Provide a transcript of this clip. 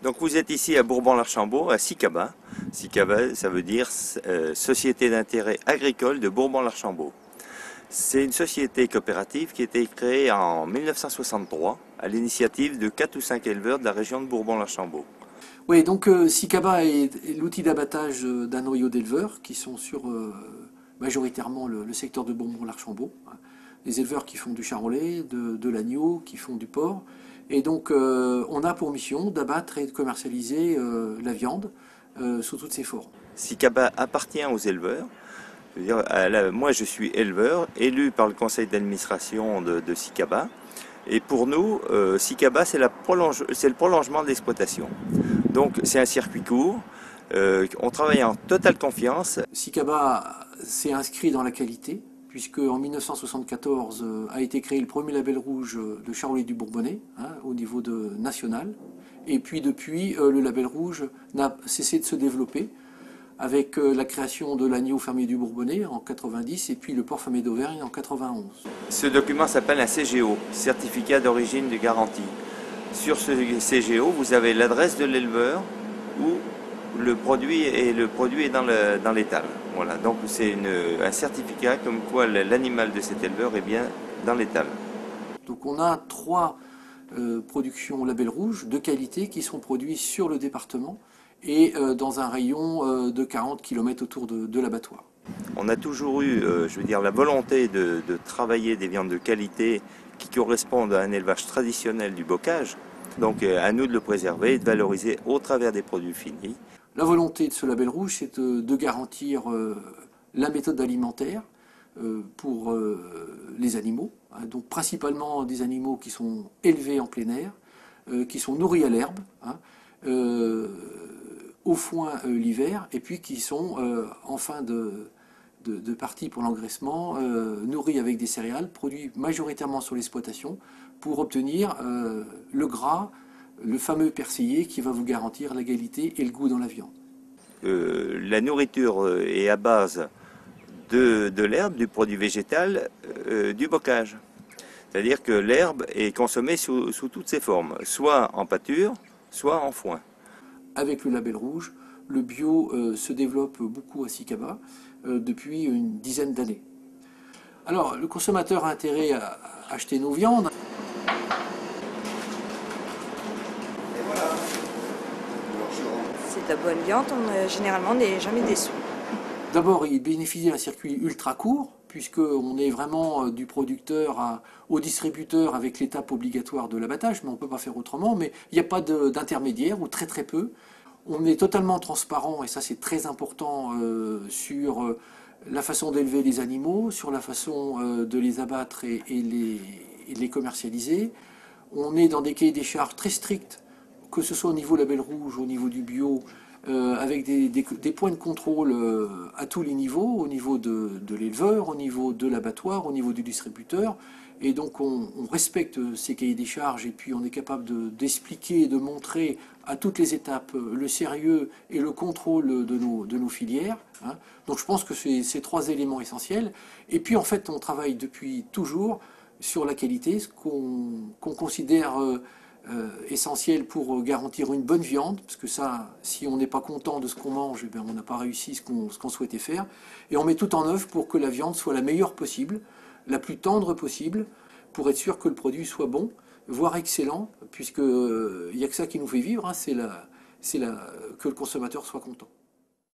Donc vous êtes ici à Bourbon-l'Archambault, à SICABA. SICABA, ça veut dire Société d'intérêt agricole de Bourbon-l'Archambault. C'est une société coopérative qui a été créée en 1963 à l'initiative de 4 ou 5 éleveurs de la région de Bourbon-l'Archambault. Oui, donc SICABA est l'outil d'abattage d'un noyau d'éleveurs qui sont sur majoritairement le secteur de Bourbon-l'Archambault. Des éleveurs qui font du charolais, de l'agneau, qui font du porc. Et donc on a pour mission d'abattre et de commercialiser la viande sous toutes ses formes. SICABA appartient aux éleveurs. Je veux dire, moi je suis éleveur, élu par le conseil d'administration de SICABA. Et pour nous, SICABA c'est le prolongement de l'exploitation. Donc c'est un circuit court, on travaille en totale confiance. SICABA s'est inscrit dans la qualité, puisque en 1974 a été créé le premier label rouge de Charolais du Bourbonnais, au niveau national. Et puis depuis, le label rouge n'a cessé de se développer, avec la création de l'agneau fermier du Bourbonnais en 90 et puis le porc fermier d'Auvergne en 91. Ce document s'appelle un CGO, Certificat d'origine de garantie. Sur ce CGO, vous avez l'adresse de l'éleveur où le produit est dans l'étal. Voilà, donc c'est un certificat comme quoi l'animal de cet éleveur est bien dans l'étal. Donc on a 3 productions label rouge de qualité qui sont produits sur le département et dans un rayon de 40 km autour de l'abattoir. On a toujours eu, je veux dire, la volonté de travailler des viandes de qualité qui correspondent à un élevage traditionnel du bocage. Donc à nous de le préserver et de valoriser au travers des produits finis. La volonté de ce label rouge, c'est de garantir la méthode alimentaire pour les animaux, donc principalement des animaux qui sont élevés en plein air, qui sont nourris à l'herbe, au foin l'hiver, et puis qui sont en fin de partie pour l'engraissement, nourris avec des céréales, produits majoritairement sur l'exploitation, pour obtenir le gras, le fameux persillé qui va vous garantir la qualité et le goût dans la viande. La nourriture est à base de l'herbe, du produit végétal, du bocage. C'est-à-dire que l'herbe est consommée sous toutes ses formes, soit en pâture, soit en foin. Avec le label rouge, le bio se développe beaucoup à SICABA depuis une dizaine d'années. Alors, le consommateur a intérêt à acheter nos viandes. C'est de la bonne viande, généralement on n'est jamais déçu. D'abord, il bénéficie d'un circuit ultra court, puisqu'on est vraiment du producteur au distributeur avec l'étape obligatoire de l'abattage, mais on ne peut pas faire autrement, mais il n'y a pas d'intermédiaire, ou très très peu. On est totalement transparent, et ça c'est très important, sur la façon d'élever les animaux, sur la façon de les abattre et les commercialiser. On est dans des cahiers des charges très stricts, que ce soit au niveau label rouge, au niveau du bio, avec des points de contrôle à tous les niveaux, au niveau de l'éleveur, au niveau de l'abattoir, au niveau du distributeur. Et donc on respecte ces cahiers des charges et puis on est capable d'expliquer et de montrer à toutes les étapes le sérieux et le contrôle de nos filières. Donc je pense que c'est ces 3 éléments essentiels. Et puis en fait on travaille depuis toujours sur la qualité, ce qu'on considère essentiel pour garantir une bonne viande, parce que ça, si on n'est pas content de ce qu'on mange, eh bien, on n'a pas réussi ce qu'on souhaitait faire. Et on met tout en œuvre pour que la viande soit la meilleure possible, la plus tendre possible, pour être sûr que le produit soit bon, voire excellent, puisque il n'y a que ça qui nous fait vivre, c'est que le consommateur soit content.